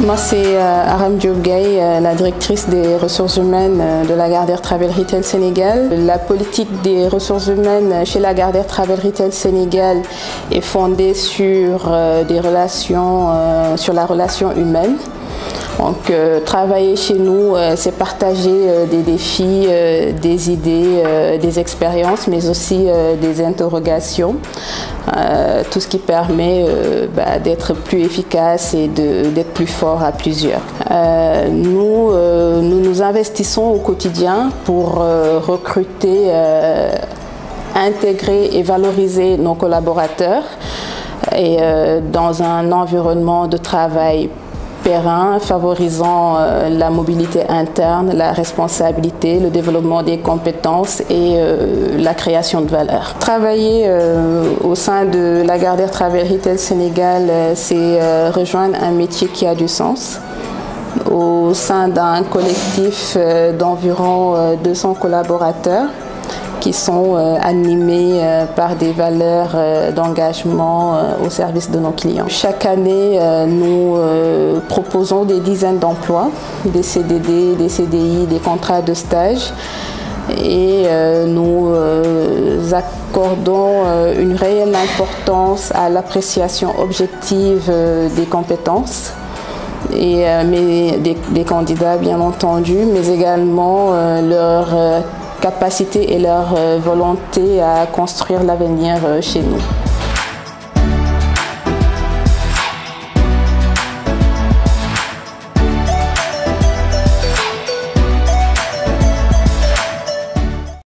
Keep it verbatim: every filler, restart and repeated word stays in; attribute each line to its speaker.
Speaker 1: Moi, c'est euh, Aram Diop Gaye, euh, la directrice des ressources humaines euh, de Lagardère Travel Retail Sénégal. La politique des ressources humaines chez Lagardère Travel Retail Sénégal est fondée sur euh, des relations, euh, sur la relation humaine. Donc, euh, travailler chez nous, euh, c'est partager euh, des défis, euh, des idées, euh, des expériences, mais aussi euh, des interrogations. Euh, tout ce qui permet euh, bah, d'être plus efficace et d'être plus fort à plusieurs. Euh, nous, euh, nous nous investissons au quotidien pour euh, recruter, euh, intégrer et valoriser nos collaborateurs et euh, dans un environnement de travail périn, favorisant euh, la mobilité interne, la responsabilité, le développement des compétences et euh, la création de valeur. Travailler euh, au sein de Lagardère Travel Retail Sénégal, euh, c'est euh, rejoindre un métier qui a du sens au sein d'un collectif euh, d'environ euh, deux cents collaborateurs qui sont euh, animés euh, par des valeurs euh, d'engagement euh, au service de nos clients. Chaque année, euh, nous euh, proposons des dizaines d'emplois, des C D D, des C D I, des contrats de stage et euh, nous euh, accordons euh, une réelle importance à l'appréciation objective euh, des compétences et, euh, mais des, des candidats bien entendu, mais également euh, leur euh, capacité et leur volonté à construire l'avenir chez nous.